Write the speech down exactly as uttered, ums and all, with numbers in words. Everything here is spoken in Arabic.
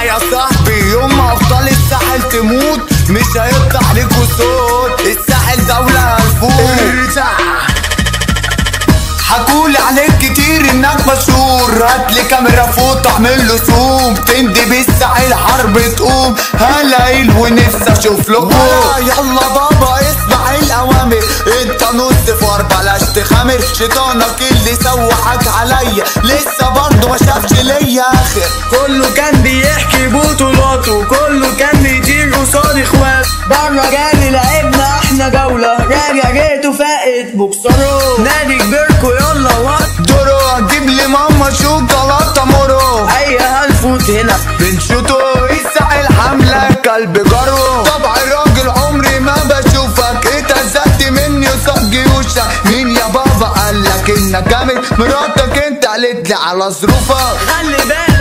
اسمع يا صاحبي، يوم ما ابطال الساحل تموت مش هيفتح ليكوا صوت. الساحل دولة الفوت، حكولي عليك كتير انك مشهور، هاتلي كاميرا فوق اعمله زوم، تندي بالساحل حرب تقوم. هلاقيل ونفسي اشوف لكم. يلا بابا اسمع الاوامر، انت نص فار بلاش تخامر. شيطانك اللي سوحك عليا لسه برضه ما شافش ليا اخر. كله كان بيحكي بطولاته، كله كان بيطير قصاد اخواته. بره جالي لعبنا احنا جولة، راجع جيته فاقت بوكسره. نادي كبيركو يلا وقت دورو، هتجيب لي ماما شوكولاته مورو. ايوه هنفوت هنا بنشوتو الساحل حملة كلب جرو. طبع الراجل عمري ما بشوفك، اتهزقت مني وصاد جيوشك. مين يا بابا قالك انك جامد؟ مراتك انت قالت لي على ظروفك. خلي بالك